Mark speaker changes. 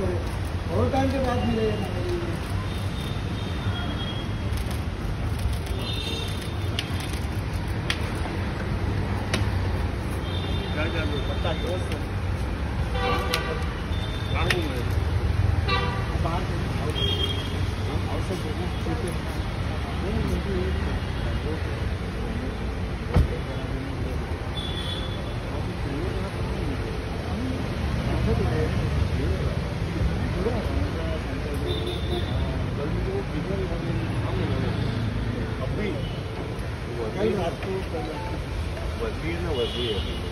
Speaker 1: और टाइम के बाद मिलेगा क्या पत्ता दोस्त अभी कल रात को वजीर